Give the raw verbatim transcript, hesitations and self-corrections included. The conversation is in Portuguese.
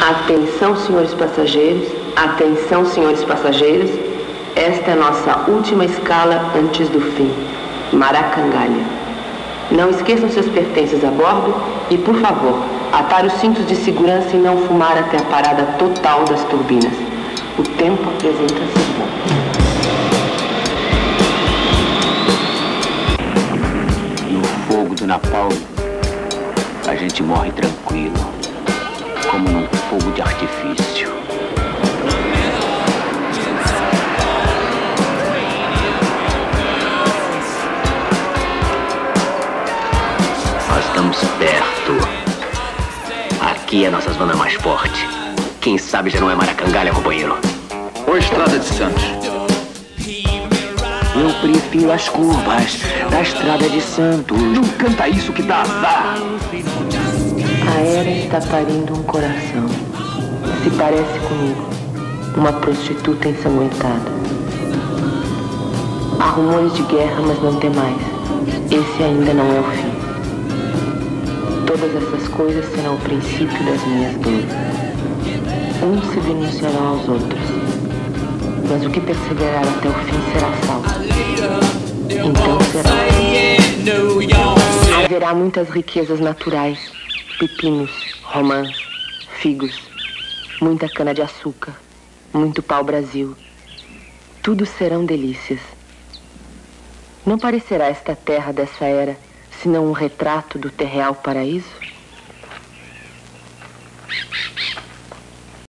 Atenção, senhores passageiros, atenção, senhores passageiros. Esta é a nossa última escala antes do fim, Maracangalha. Não esqueçam seus pertences a bordo e, por favor, atar os cintos de segurança e não fumar até a parada total das turbinas. O tempo apresenta-se bom. No fogo do napalm, a gente morre tranquilo, como num fogo de artifício. Nós estamos perto. Aqui é a nossa zona mais forte. Quem sabe já não é Maracangalha, companheiro. Ou Estrada de Santos? Eu prefiro as curvas da Estrada de Santos. Não canta isso que dá azar. A era está parindo um coração. Se parece comigo, uma prostituta ensanguentada. Há rumores de guerra, mas não tem mais. Esse ainda não é o fim. Todas essas coisas serão o princípio das minhas dores. Uns se denunciarão aos outros, mas o que perseverar até o fim será salvo. Então será. Haverá muitas riquezas naturais, pepinos, romãs, figos, muita cana-de-açúcar, muito pau-brasil. Tudo serão delícias. Não parecerá esta terra dessa era senão um retrato do terreal paraíso?